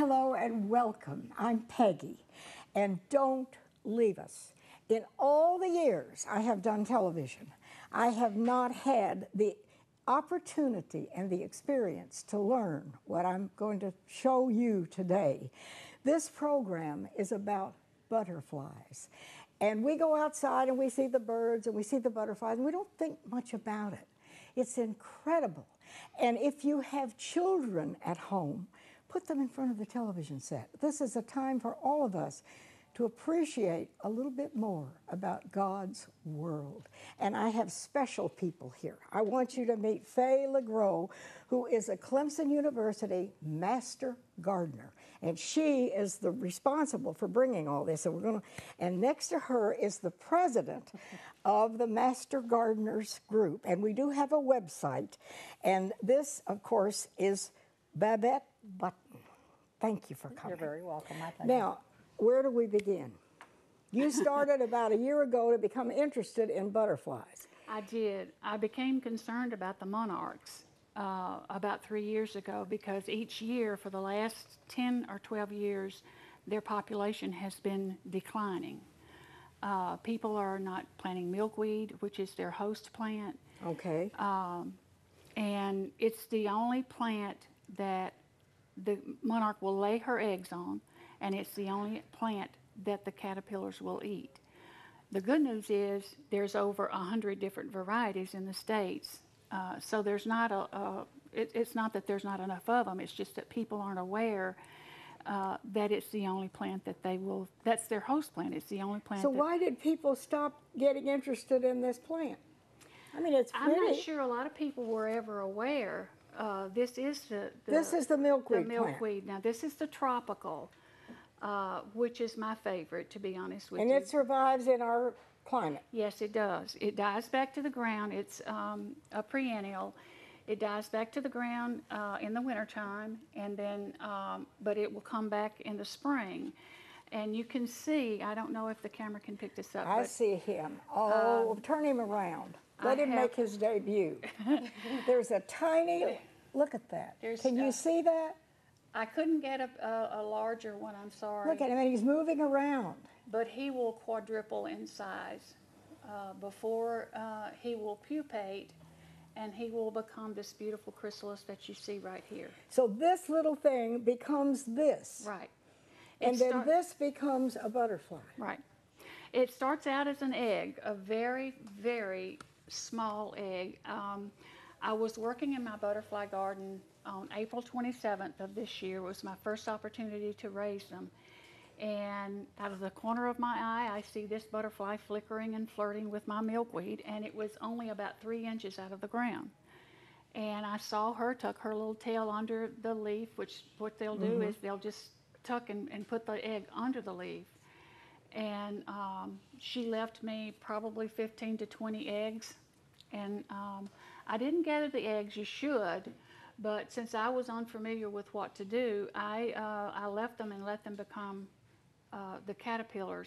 Hello and welcome. I'm Peggy, and don't leave us. In all the years I have done television, I have not had the opportunity and the experience to learn what I'm going to show you today. This program is about butterflies. And we go outside and we see the birds and we see the butterflies, and we don't think much about it. It's incredible. And if you have children at home, put them in front of the television set. This is a time for all of us to appreciate a little bit more about God's world. And I have special people here. I want you to meet Faye LeGros, who is a Clemson University Master Gardener. And she is the responsible for bringing all this. And next to her is the president of the Master Gardeners Group. And we do have a website. And this, of course, is Babette Button. Thank you for coming. You're very welcome. My pleasure. Now, where do we begin? You started about a year ago to become interested in butterflies. I did. I became concerned about the monarchs about 3 years ago because each year for the last 10 or 12 years, their population has been declining. People are not planting milkweed, which is their host plant. Okay. And it's the only plant that the monarch will lay her eggs on, and it's the only plant that the caterpillars will eat. The good news is there's over 100 different varieties in the States, so there's not it's not that there's not enough of them, it's just that people aren't aware that it's the only plant that that's their host plant, it's the only plant. So why did people stop getting interested in this plant? I mean, it's pretty. I'm not sure a lot of people were ever aware. This is the milkweed. The milkweed. Now this is the tropical, which is my favorite, to be honest with you. And it survives in our climate. Yes, it does. It dies back to the ground. It's a perennial. It dies back to the ground in the wintertime, and then, but it will come back in the spring. And you can see, I don't know if the camera can pick this up. I see him. Oh, turn him around. Let him make his debut. There's a tiny, look at that. Can you see that? I couldn't get a larger one, I'm sorry. Look at him, and he's moving around. But he will quadruple in size before he will pupate, and he will become this beautiful chrysalis that you see right here. So this little thing becomes this. Right. And then this becomes a butterfly. Right. It starts out as an egg, a very, very small egg. I was working in my butterfly garden on April 27th of this year. It was my first opportunity to raise them. And out of the corner of my eye, I see this butterfly flickering and flirting with my milkweed, and it was only about 3 inches out of the ground. And I saw her tuck her little tail under the leaf, which what they'll do is they'll just tuck and put the egg under the leaf. And she left me probably 15 to 20 eggs. And I didn't gather the eggs, you should, but since I was unfamiliar with what to do, I left them and let them become the caterpillars.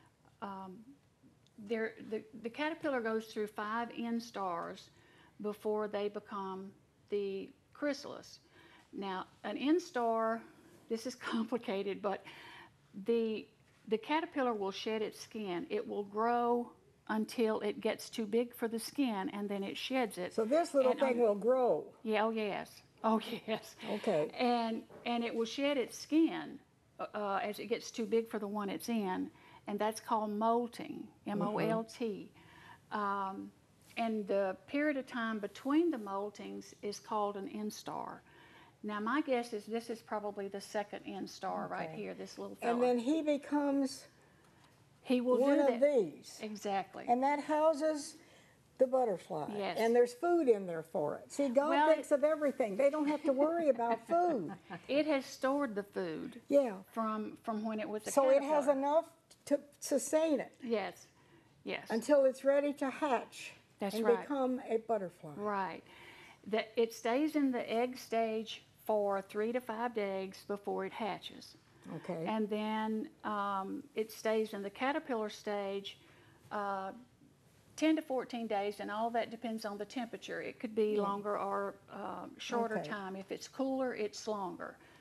The caterpillar goes through 5 instars before they become the chrysalis. Now, an instar, this is complicated, but the caterpillar will shed its skin. It will grow until it gets too big for the skin, and then it sheds it. So this little thing will grow. Yeah, oh yes. Oh yes. Okay. And it will shed its skin as it gets too big for the one it's in, and that's called molting, M-O-L-T. And the period of time between the moltings is called an instar. Now my guess is this is probably the second instar right here, this little fella. And then he becomes one of these. Exactly. And that houses the butterfly. Yes. And there's food in there for it. See, God thinks of everything. They don't have to worry about food. It has stored the food. Yeah. From when it was a So caterpillar. it has enough to sustain it. Yes. Yes. Until it's ready to hatch. That's and right. become a butterfly. Right. It stays in the egg stage for 3 to 5 eggs before it hatches. Okay. And then it stays in the caterpillar stage 10 to 14 days, and all that depends on the temperature. It could be longer or shorter time. If it's cooler, it's longer.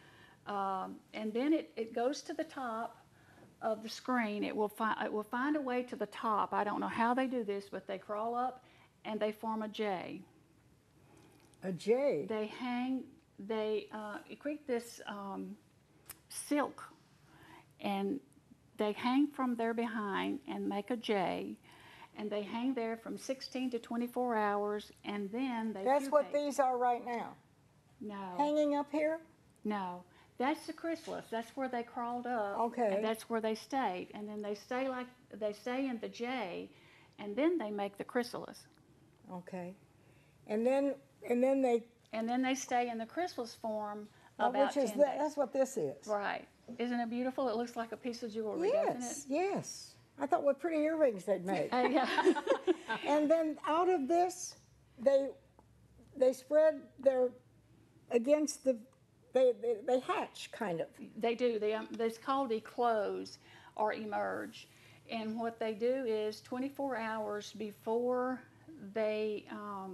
And then it goes to the top of the screen. It will find a way to the top. I don't know how they do this, but they crawl up and they form a J. A J. They create this silk, and they hang from their behind and make a J, and they hang there from 16 to 24 hours, and then they That's what pupate. these are right now. No, Hanging up here? no. That's the chrysalis. That's where they crawled up. Okay. And that's where they stayed. And then they stay in the J, and then they make the chrysalis. Okay. And then they, And then they stay in the chrysalis form well, about which is 10 days. that's what this is. Right. Isn't it beautiful? It looks like a piece of jewelry, doesn't Yes, yes. I thought what pretty earrings they'd make. it? Yeah. And then out of this, they spread their against the they hatch kind of. They do. It's called eclose or emerge. And what they do is 24 hours before they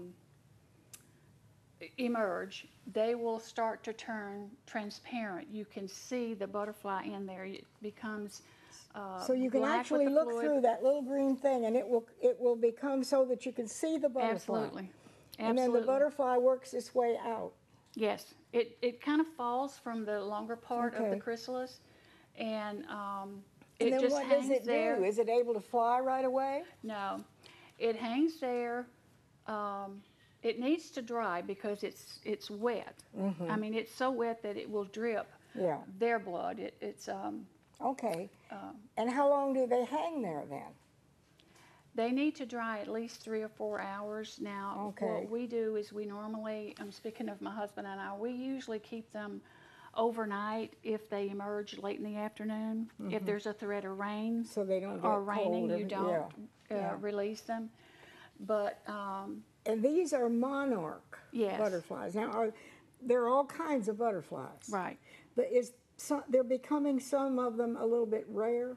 emerge, they will start to turn transparent. You can see the butterfly in there. It becomes So you can black with actually the look fluid. through that little green thing, and it will become so that you can see the butterfly. Absolutely. And then the butterfly works its way out. Yes, it kind of falls from the longer part of the Okay. chrysalis, and And it then just what hangs does it there. do? Is it able to fly right away? No, it hangs there. It needs to dry because it's wet. I mean, it's so wet that it will drip Yeah. their blood. It's Okay. And how long do they hang there then? They need to dry at least 3 or 4 hours. Now, Okay. what we do is we normally, I'm speaking of my husband and I, we usually keep them overnight if they emerge late in the afternoon. If there's a threat of rain So they don't get or raining, cold you or- don't yeah. release them. But And these are monarch Yes. butterflies. Now, there are all kinds of butterflies. right. But they're becoming some of them a little bit rare.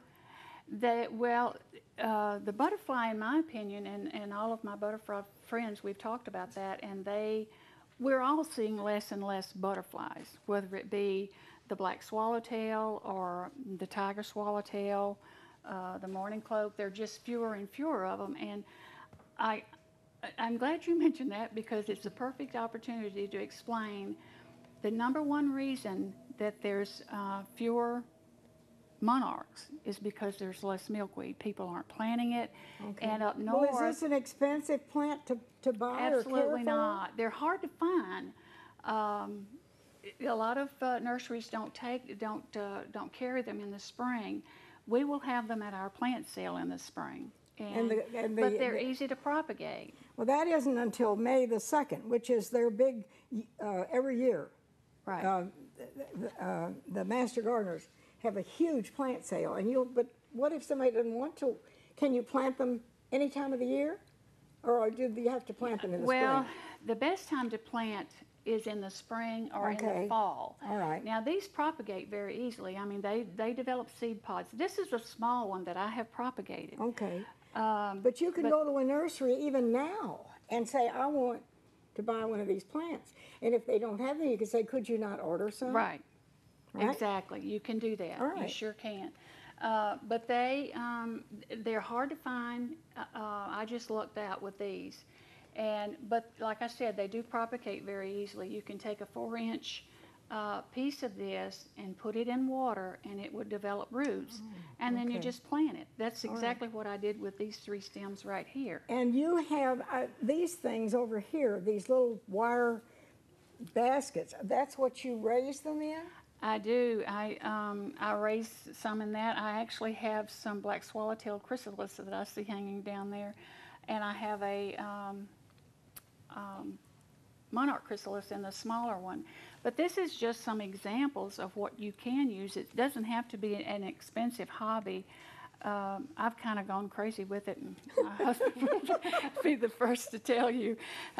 The butterfly, in my opinion, and all of my butterfly friends, we've talked about that, and we're all seeing less and less butterflies, whether it be the black swallowtail or the tiger swallowtail, the mourning cloak. There are just fewer and fewer of them, and I'm glad you mentioned that because it's the perfect opportunity to explain the number one reason that there's fewer monarchs is because there's less milkweed. People aren't planting it. Okay. And up north, Well, is this an expensive plant to buy or care absolutely for? not. They're hard to find. A lot of nurseries don't carry them in the spring. We will have them at our plant sale in the spring. But they're easy to propagate. Well, that isn't until May the 2nd, which is their big every year. Right. The master gardeners have a huge plant sale, but what if somebody doesn't want to? Can you plant them any time of the year, or do you have to plant them in the Well, spring? the best time to plant is in the spring or in Okay. the fall. All right. Now these propagate very easily. I mean, they develop seed pods. This is a small one that I have propagated. Okay. Um, But you can go to a nursery even now and say, I want to buy one of these plants. And if they don't have them, you can say, could you not order some? Right. Right? Exactly. You can do that. All You right. sure can. But they're hard to find. I just lucked out with these. But like I said, they do propagate very easily. You can take a 4-inch piece of this and put it in water, and it would develop roots. And then you okay. just plant it. That's right. exactly what I did with these 3 stems right here. And you have these things over here, these little wire baskets. That's what you raise them in? I do. I raised some in that. I actually have some black swallowtail chrysalis that I see hanging down there, and I have a monarch chrysalis in the smaller one. But this is just some examples of what you can use. It doesn't have to be an expensive hobby. I've kind of gone crazy with it, and my husband will be the first to tell you.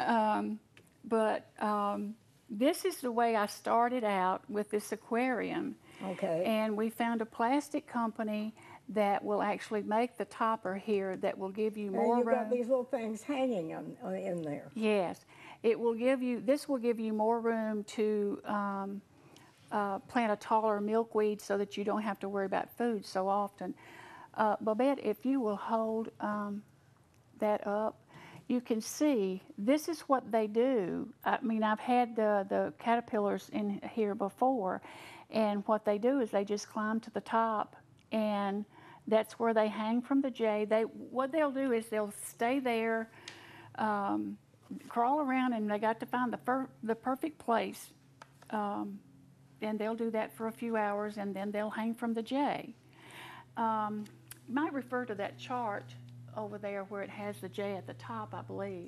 This is the way I started out with this aquarium. Okay. And we found a plastic company that will actually make the topper here that will give you more And you've room. got these little things hanging in there. Yes, it will give you. This will give you more room to plant a taller milkweed so that you don't have to worry about food so often. Babette, if you will hold that up, you can see this is what they do. I mean, I've had the caterpillars in here before, and what they do is they just climb to the top, and that's where they hang from the jay. What they'll do is they'll stay there, crawl around, and they got to find the perfect place. And they'll do that for a few hours, and then they'll hang from the jay. You might refer to that chart over there where it has the jay at the top, I believe.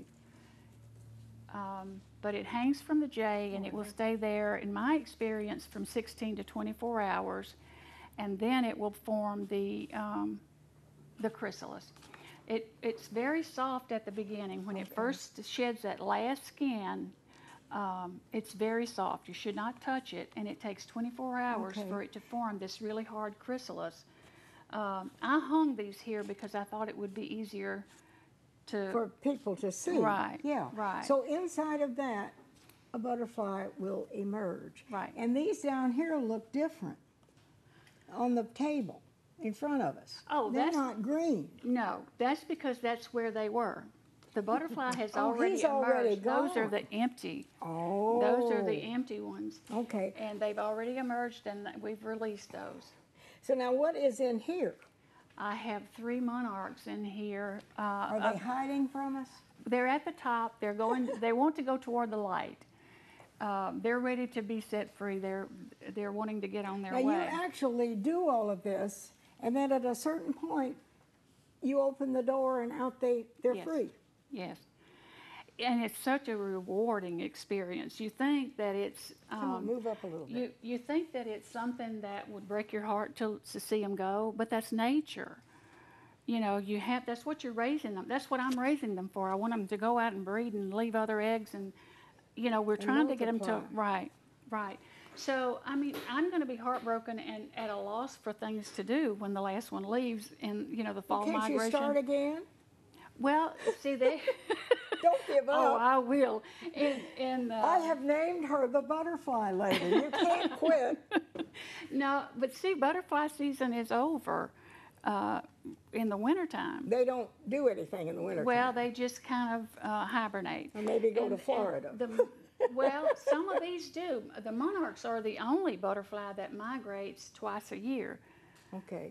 But it hangs from the jay, and it will stay there, in my experience, from 16 to 24 hours, and then it will form the chrysalis. It's very soft at the beginning. When it first sheds that last skin, it's very soft. You should not touch it, and it takes 24 hours for it to form this really hard chrysalis. I hung these here because I thought it would be easier for people to see. Right. Yeah. Right. So inside of that, a butterfly will emerge. Right. And these down here look different on the table in front of us. Oh, they're that's not green. No, that's because that's where they were. The butterfly has Oh, already he's emerged. already Those are gone. the empty. Oh. Those are the empty ones. Okay. And they've already emerged, and we've released those. So now what is in here? I have 3 monarchs in here. Are they hiding from us? They're at the top. They're going. They want to go toward the light. They're ready to be set free. They're wanting to get on their Now way. you actually do all of this, and then at a certain point, you open the door and out they're Yes. free. Yes. And it's such a rewarding experience. You think that it's Come on, move up a little bit. you think that it's something that would break your heart to see them go, but that's nature. You know, that's what you're raising them. That's what I'm raising them for. I want them to go out and breed and leave other eggs, and you know, we're trying to get them to multiply. right. So I mean, I'm going to be heartbroken and at a loss for things to do when the last one leaves in the fall Can't migration. you start again? Well, see they. Don't give up. Oh, I will. I have named her the butterfly lady. You can't quit. No, but see, butterfly season is over in the wintertime. They don't do anything in the winter. Well, they just kind of hibernate. Or maybe go to Florida. Well, some of these do. The monarchs are the only butterfly that migrates twice a year. Okay.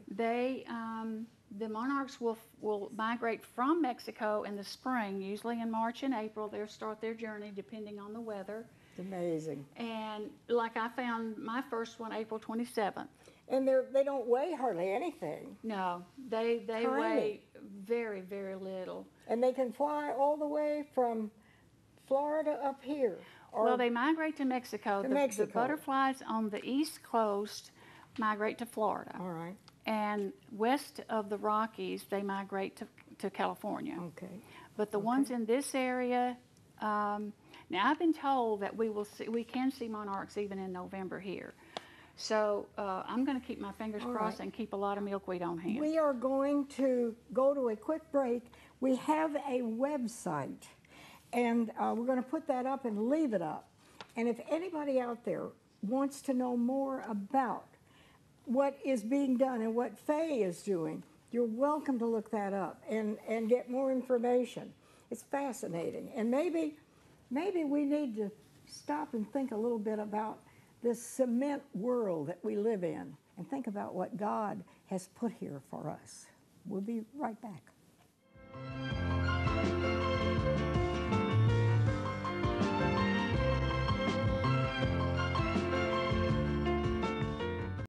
The monarchs will migrate from Mexico in the spring, usually in March and April. They'll start their journey depending on the weather. It's amazing. And like I found my first one April 27th. And they don't weigh hardly anything. No, they Tiny. weigh very, very little. And they can fly all the way from Florida up here. Well, they migrate to Mexico. The butterflies on the East Coast migrate to Florida. All right. And west of the Rockies, they migrate to California. Okay. But the ones in this area, now I've been told that we can see monarchs even in November here. So I'm going to keep my fingers crossed and keep a lot of milkweed on hand. We are going to go to a quick break. We have a website, and we're going to put that up and leave it up. And if anybody out there wants to know more about what is being done and what Faye is doing, you're welcome to look that up and get more information. It's fascinating. And maybe we need to stop and think a little bit about this cement world that we live in and think about what God has put here for us. We'll be right back.